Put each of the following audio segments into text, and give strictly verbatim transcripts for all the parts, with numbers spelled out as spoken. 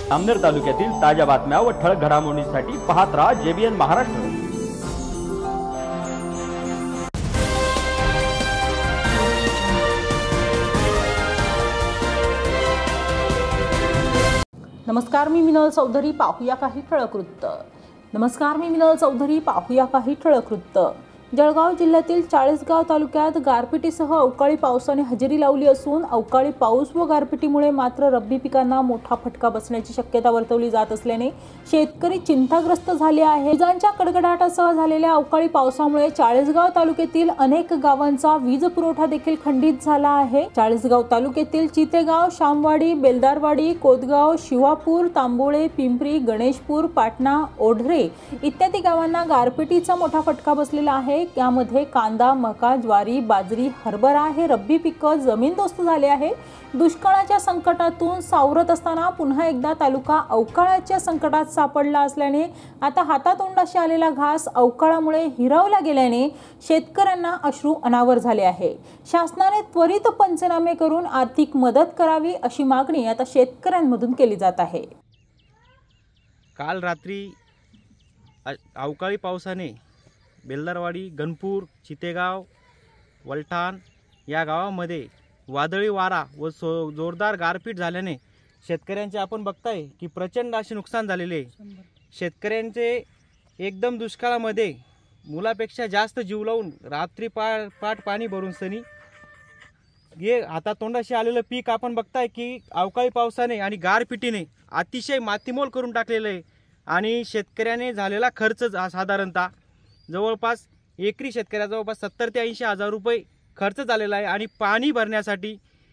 जामनेर तालुक्यातील ताज्या बातम्या व ठळक घडामोडींसाठी पाहत राहा जेबीएन महाराष्ट्र। नमस्कार, मी मिनल चौधरी। पाहूया काही ठळक वृत्त। नमस्कार मी मिनल चौधरी पाहूया काही ठळक वृत्त। जळगाव जिल्ह्यातील चाळीसगाव तालुक्यात गारपिटीसह अवकाळी पावसाने हजेरी लावली असून अवकाळी पाऊस व गारपिटीमुळे मात्र रब्बी पिकांना मोठा फटका बसण्याची शक्यता वर्तवली जात असल्याने शेतकरी चिंताग्रस्त झाले आहे। विजांच्या कडकडाटासह झालेल्या अवकाळी पावसामुळे चाळीसगाव तालुक्यातील अनेक गावांचा वीज पुरवठा देखील खंडित झाला आहे। चाळीसगाव तालुक्यातील चितेगाव, शामवाडी, बेलदारवाडी, कोदगाव, शिवापूर, तांबोळे, पिंपरी, गणेशपूर, पाटणा, ओढरे इत्यादी गावांना गारपिटीचा मोठा फटका बसलेला आहे। यामध्ये कांदा, मका, ज्वारी, बाजरी, हरभरा हे रब्बी पिकं जमीनदोस्त झाले आहे। दुष्काळाच्या संकटातून सावरत असताना पुन्हा एकदा तालुका अवकाळाच्या संकटात सापडला असल्याने आता हातातोंडाशी आलेला घास अवकाळामुळे हिरावला गेल्याने शेतकऱ्यांना अश्रू अनावर झाले आहे। शासनाने त्वरित पंचनामे करून आर्थिक मदत करावी अशी मागणी आता शेतकऱ्यांमधून केली जात आहे। काल रात्री अवकाळी पावसाने बेलदारवाडी, गणपूर, चितेगाव, वलठाण या गावामध्ये वादळी वारा व जोरदार गारपीट झाल्याने शेतकऱ्यांचे आपण बघताय की प्रचंड असे नुकसान झालेले आहे। शेतकऱ्यांचे एकदम दुष्काळामध्ये मुलापेक्षा जास्त जीव लावून रात्री पा पाट पाणी भरून सनी हे हातातोंडाशी आलेलं पीक आपण बघताय की अवकाळी पावसाने आणि गारपिटीने अतिशय मातीमोल करून टाकलेलं आहे। आणि शेतकऱ्याने झालेला खर्च साधारणतः जवळपास एकरी शेतकऱ्या जवळपास सत्तर ते ऐंशी हजार रुपये खर्च झालेला आहे। आणि पाणी भरण्यासाठी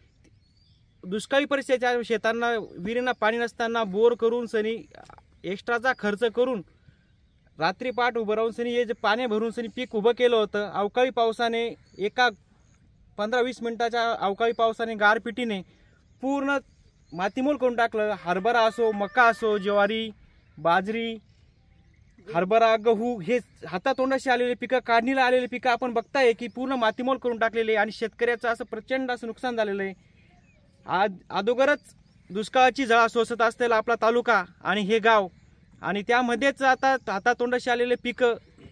दुष्काळी परिस्थितीच्या शेतांना विहिरींना पाणी नसताना बोर करून सनी एक्स्ट्राचा खर्च करून रात्री पाठ उभं राहून सनी हे जे पाणी भरून सनी पीक उभं केलं होतं। अवकाळी पावसाने एका पंधरा वीस मिनिटाच्या अवकाळी पावसाने गारपिटीने पूर्ण मातीमोल करून टाकलं। हरभरा असो, मका असो, ज्वारी, बाजरी, हरभरा, गहू हे हातातोंडाशी आलेले पिकं, काढणीला आलेले पिकं आपण बघताय की पूर्ण मातीमोल करून टाकलेले आणि शेतकऱ्याचं असं प्रचंड असं नुकसान झालेलं आहे। आज अगोदरच दुष्काळाची झळा सोसत असलेला आपला तालुका आणि हे गाव आणि त्यामध्येच आता हातातोंडाशी आलेले पिकं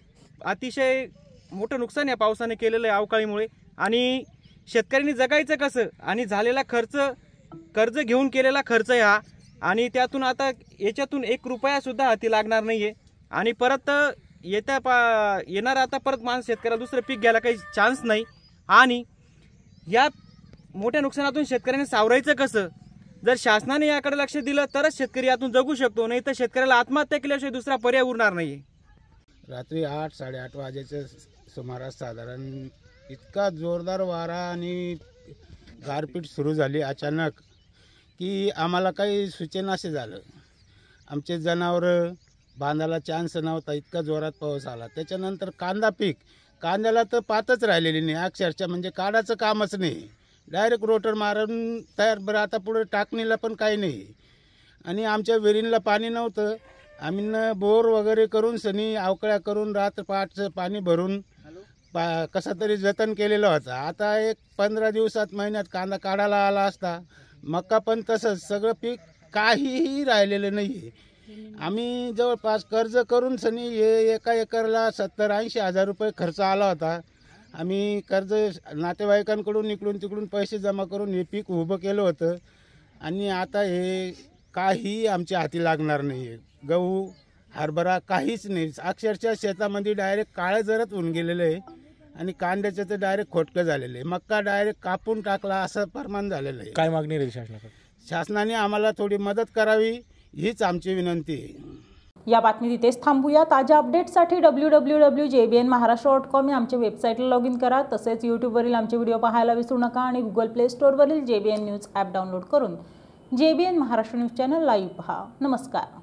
अतिशय मोठं नुकसान या पावसाने केलेलं आहे अवकाळीमुळे। आणि शेतकऱ्यांनी जगायचं कसं आणि झालेला खर्च, कर्ज घेऊन केलेला खर्च हा आणि त्यातून आता याच्यातून एक रुपया सुद्धा हाती लागणार नाहीये आणि परत येत्या पा येणार आता परत माणूस शेतकऱ्याला दुसरं पीक घ्यायला काही चान्स नाही। आणि या मोठ्या नुकसानातून शेतकऱ्याने सावरायचं कसं? जर शासनाने याकडे लक्ष दिलं तरच शेतकरी यातून जगू शकतो, नाही तर शेतकऱ्याला आत्महत्या केल्याशिवाय दुसरा पर्याय उरणार नाही। रात्री आठ साडेआठ वाजेच्या सुमारास साधारण इतका जोरदार वारा आणि गारपीट सुरू झाली अचानक की आम्हाला काही सूचनासे झालं। आमचे जनावरं बांधायला चान्स नव्हता, इतका जोरात पाऊस आला। त्याच्यानंतर कांदा पीक, कांद्याला तर पातच राहिलेली नाही अक्षरशः, म्हणजे काढायचं कामच नाही, डायरेक्ट रोटर मारून तयार। बरं आता पुढे टाकणीला पण काही नाही आणि आमच्या विहिरींना पाणी नव्हतं। आम्ही न बोर वगैरे करून सनी अवकळ्या करून रात्र पाठचं पाणी भरून पा कसा तरी जतन केलेलं होतं। आता एक पंधरा दिवसात महिन्यात कांदा काढायला आला असता, मका पण तसंच, सगळं पीक काहीही राहिलेलं नाही आहे। आम्ही जवळपास कर्ज करून सनी हे एका एकरला सत्तर ऐंशी हजार रुपये खर्च आला होता। आम्ही कर्ज नातेवाईकांकडून इकडून तिकडून पैसे जमा करून हे पीक उभं केलं होतं आणि आता हे काही आमच्या हाती लागणार नाही आहे। गहू, हरभरा काहीच नाही, अक्षरशः शेतामध्ये डायरेक्ट काळं जरत होऊन गेलेलं आहे आणि कांद्याचं तर डायरेक्ट खोटकं झालेलं आहे। मक्का डायरेक्ट कापून टाकला असं प्रमाण झालेलं आहे। काय मागणी राहील शासनाकडे? शासनाने आम्हाला थोडी मदत करावी हीच आमची विनंती आहे। या बातमीत इथेच थांबूया। ताज्या अपडेट्ससाठी W W W J B N Maharashtra dot com या आमच्या वेबसाईटला लॉग इन करा। तसेच यूट्यूबवरील आमचे व्हिडिओ पाहायला विसरू नका आणि गुगल प्ले स्टोअरवरील J B N news app download करून J B N Maharashtra news channel live पहा। नमस्कार।